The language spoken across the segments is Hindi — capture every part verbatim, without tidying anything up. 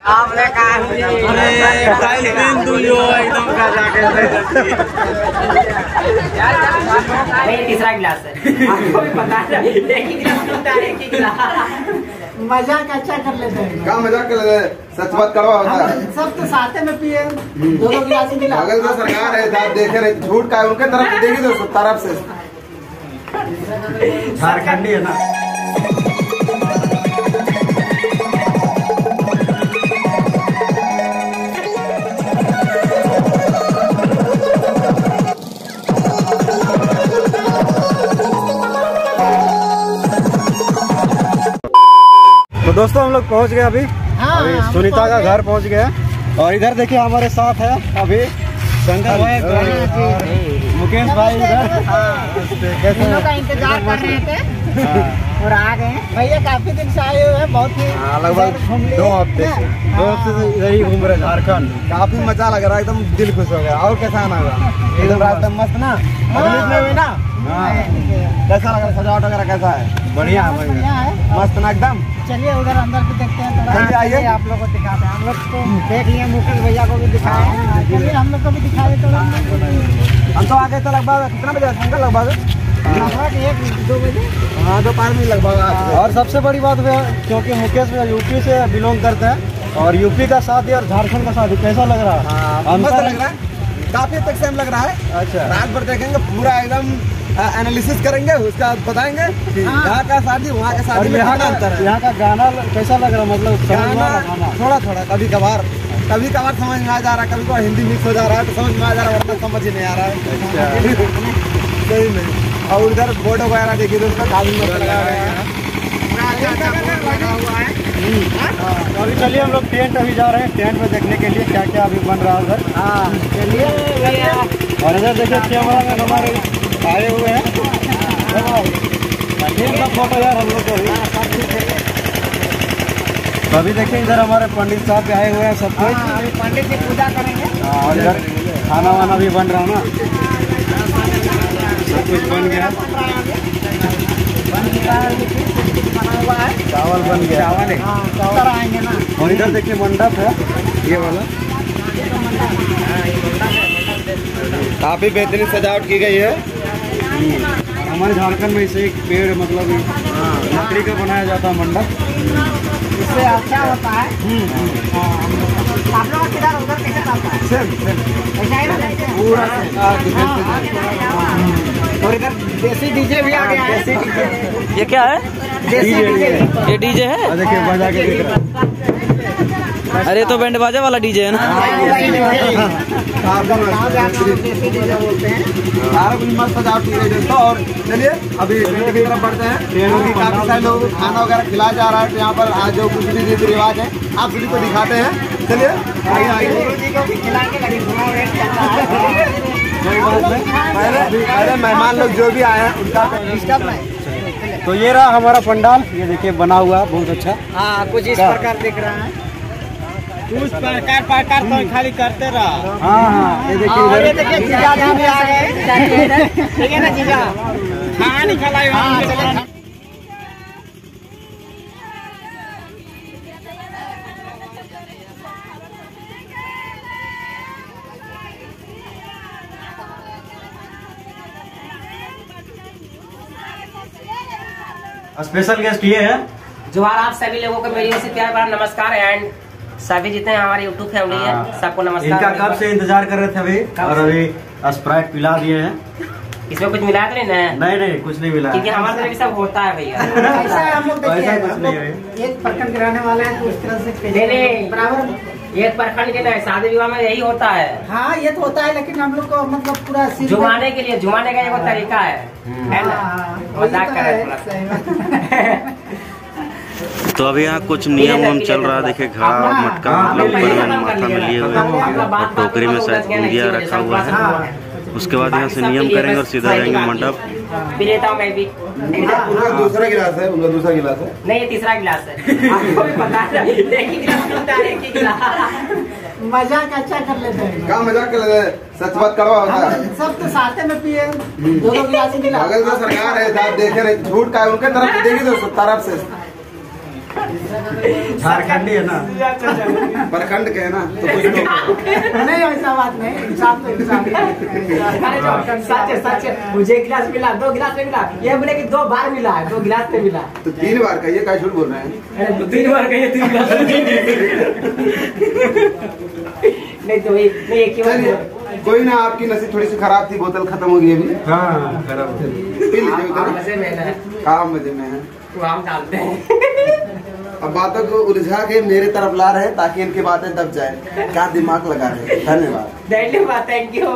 आपने कहा अरे दिन तू जो एकदम का जाके तीसरा गिलास है आपको भी पता है एक ही गिलास होता है एक ही गिलास मजाक अच्छा कर लेते हैं। क्या मजाक कर लेते हैं? सच बात कड़वा होता है। सब तो साथ में पिए दो दो गिलास ही गिलास। अगर तो सरकार है आप देखे रहे झूठ का उनके तरफ से देगी दोस्तों तरफ से झारखंडी है ना। तो दोस्तों हम लोग पहुंच गए अभी हाँ, अभी सुनीता का घर पहुंच गए और इधर देखिए हमारे साथ है अभी शंकर भाई मुकेश भाई इधर कैसे का इंतजार कर रहे थे और आ गए भैया। काफी दिन से आए हुए हैं, बहुत ही लगभग दो हफ्ते से दो हफ्ते से इधर ही घूम रहे झारखंड। काफी मजा लग रहा है, एकदम दिल खुश हो गया। और कैसा आना होगा? एकदम रास्ता मस्त ना हुई ना। कैसा लग रहा है? सजावट वगैरह कैसा है? बढ़िया है मस्त ना एकदम। चलिए उधर अंदर भी देखते हैं थोड़ा। आइए आप लोग को दिखाते हैं। हम लोग तो देख लिए मुकेश भैया को भी दिखाए, चलिए हम लोग को भी दिखाए थोड़ा। हम तो आ गए थे लगभग कितना बजे शंकर? लगभग लगभग एक दो बजे। हाँ दोपहर में लगभग। और सबसे बड़ी बात है क्योंकि मुकेश भैया यूपी से बिलोंग करते हैं और यूपी का शादी और झारखंड का शादी कैसा लग रहा है? मस्त लग रहा है, काफी तक सेम लग रहा है। अच्छा रात भर देखेंगे पूरा एकदम एनालिसिस करेंगे, उसका बताएंगे कि यहाँ का शादी वहाँ का शादी में यहाँ क्या अंतर है। यहाँ का गाना कैसा लग रहा है? मतलब गाना थोड़ा थोड़ा कभी कभार कभी कभार समझ में आ जा रहा है, कभी कभार हिंदी मिक्स हो जा रहा है तो समझ में आ जा रहा है, वरना समझ ही नहीं आ रहा है। सही में। और उधर बोर्ड वगैरह देखिए तो उसका काफी मस्त लगा हुआ है। अभी चलिए हम लोग टेंट अभी जा रहे हैं टेंट में देखने के लिए क्या क्या अभी बन रहा है उधर। हाँ चलिए। और इधर देखिए कैमरा मैन हमारे आए हुए हैं फोटो यार हम लोग को भी। तो अभी देखिए इधर हमारे पंडित साहब भी आए हुए हैं सब कुछ। पंडित जी पूजा करेंगे और इधर खाना वाना भी बन रहा ना, सब कुछ बन गया। बना हुआ है, चावल बन गया। चावल है चावल आएंगे ना। और इधर देखिए मंडप है ये वाला, काफी बेहतरीन सजावट की गई है। हमारे झारखंड में इसे एक पेड़ मतलब लकड़ी का बनाया जाता है मंडप, इससे अच्छा होता है। आप लोग किधर उधर कैसे चलता है? सेम सेम ऐसा ही रहता है पूरा। और इधर देसी डीजे भी आ गया है। ये क्या है? देसी डीजे ये डीजे है? देखिए बजा के दिख रहा है। अरे तो बैंड बाजा वाला डीजे है ना। देसी डीजे बोलते हैं। मस्त सजावट की गई दोस्तों। और चलिए अभी ट्रेन की तरफ बढ़ते हैं। ट्रेनों की काफी सारे लोगों को खाना वगैरह खिलाया जा रहा है। तो यहाँ पर आज जो कुछ भी रीति रिवाज है आप सभी को दिखाते हैं। चलिए आइए आइए। गुरु जी को भी खिलाएंगे, लेकिन थोड़ा वेट करना है। पहले पहले मेहमान लोग जो भी आए हैं उनका डिस्टर्ब नहीं। तो ये रहा हमारा पंडाल, ये देखिए बना हुआ है बहुत अच्छा। हाँ कुछ इस प्रकार दिख रहा है। कुछ प्रकार प्रकार तो खाली करते रहा। हाँ हाँ ये देखिए और ये इधर देखिए जीजा जी भी आ गए। ठीक है ना जीजा? हाँ निकल आए। स्पेशल गेस्ट ये है। जोहार आप सभी लोगों को मेरी ओर से प्यार भरा नमस्कार एंड सभी जितने हमारे यूट्यूब फैमिली है सबको नमस्कार। इनका कब से इंतजार कर रहे थे अभी, और अभी स्प्राइट पिला दिए हैं। इसमें कुछ मिला तो नहीं ना? नहीं नहीं कुछ नहीं मिला, क्योंकि हमारे तरफ भी सब होता है भैया। ऐसा है हम लोग देखिए, ऐसा कुछ हम नहीं लोग है। एक प्रखंड गिराने वाले हैं तो उस तरह से नहीं नहीं बराबर। एक प्रखंड के नहीं, शादी विवाह में यही होता है। हाँ ये तो होता है, लेकिन हम लोग को मतलब पूरा सिर पे- जुमाने के लिए जुमाने का एक तरीका है, है ना? हाँ, मजाक वही तो कर रहे है, थोड़ा सही बात। तो अभी यहाँ कुछ नियम वाम चल रहा है। देखिए घड़ा मटका मतलब ऊपर में माथा में लिए हुए हैं और टोकरी में शायद बूंदिया रखा हुआ है। उसके बाद यहाँ से नियम करेंगे और सीधा जाएंगे मंडप। पी लेता हूँ मैं भी। उनका दूसरा गिलास है, उनका दूसरा गिलास है। नहीं ये तीसरा गिलास है, आपको भी पता है। एक ही गिलास होता है, एक ही गिलास। मजाक अच्छा कर लेते हैं। क्या मजाक कर लेते हैं? सच बात कड़वा होता है। सब तो साथ में पिए दो दो गिलास ही गिलास। अगर तो सरकार है आप देखे रहे झूठ का उनके तरफ से देगी दोस्तों तरफ से झारखंडी है ना, प्रखंड के है ना, तो कुछ तो नहीं ऐसा बात नहीं, इंसाफ तो इंसाफ है। सच है सच है, मुझे एक गिलास मिला, दो गिलास में मिला, ये बोले कि दो बार मिला है, दो गिलास में मिला। तो तीन बार कहिए, क्या झूठ बोल रहे हैं? तो तीन बार कहिए, तीन गिलास नहीं तो वही नहीं एक ही बार। कोई ना, आपकी नसीब थोड़ी सी खराब थी, बोतल खत्म हो गई अभी। हाँ खराब पी लीजिए उधर। मजे में है, कहाँ मजे में है? तो हम डालते हैं। अब बातों को उलझा के मेरे तरफ ला रहे हैं ताकि इनकी बातें दब जाए। क्या दिमाग लगा रहे हैं, धन्यवाद। धन्यवाद, थैंक यू।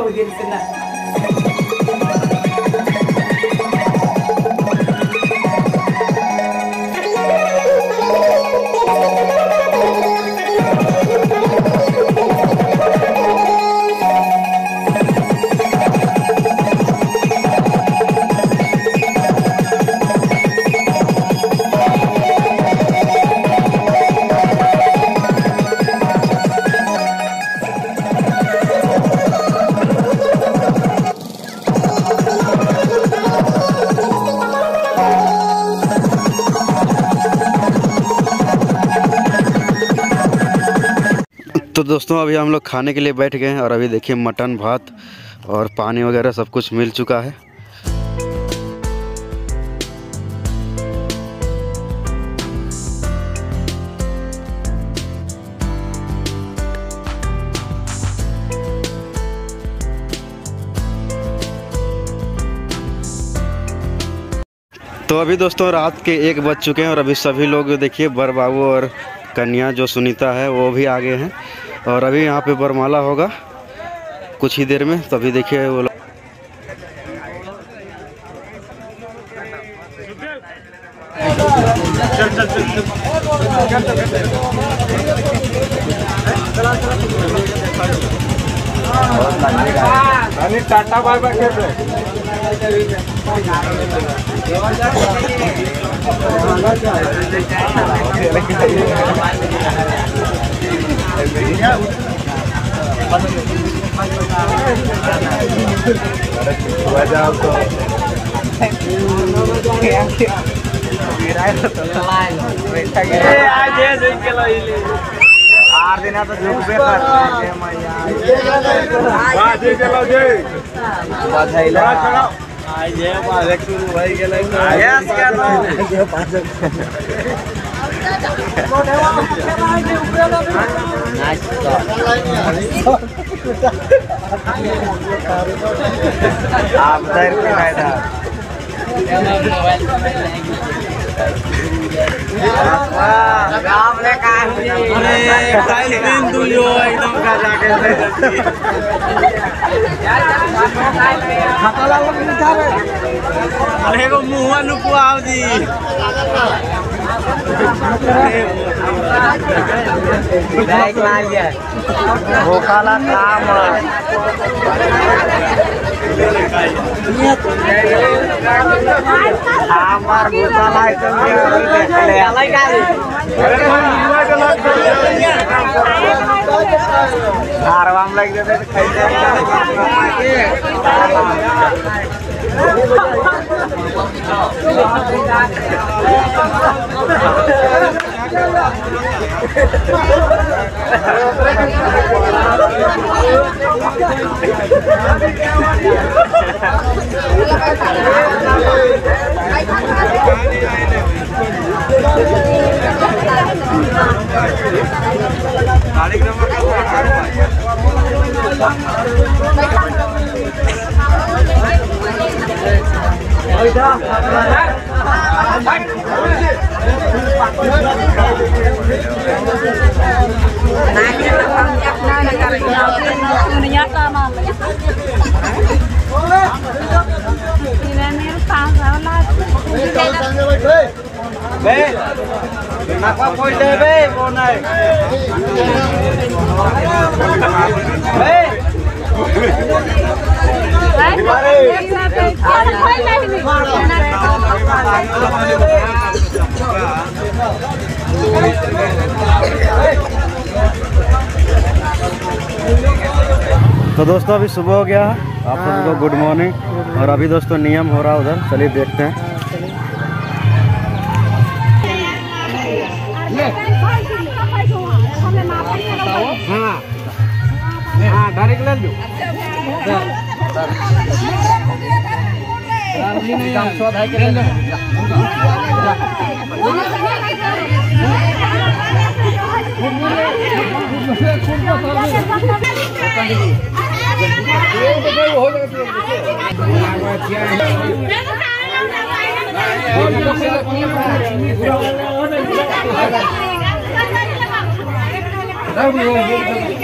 तो दोस्तों अभी हम लोग खाने के लिए बैठ गए हैं और अभी देखिए मटन भात और पानी वगैरह सब कुछ मिल चुका है। तो अभी दोस्तों रात के एक बज चुके हैं और अभी सभी लोग देखिए बर बाबू और कन्या जो सुनीता है वो भी आ गए हैं और अभी यहाँ पे बरमाला होगा कुछ ही देर में। तो अभी देखिए वो टाटा बाय बाय कर रहे आठ दिन तो जो पे आप अरे काल दिन दुलियो एकदम का जाके अरे को मुंह लुकवाओ जी भोकाला काम हमार भोकाला आराम लग तो दोस्तों अभी सुबह हो गया, आप सबको गुड मॉर्निंग। और अभी दोस्तों नियम हो रहा है उधर, चलिए देखते हैं। हो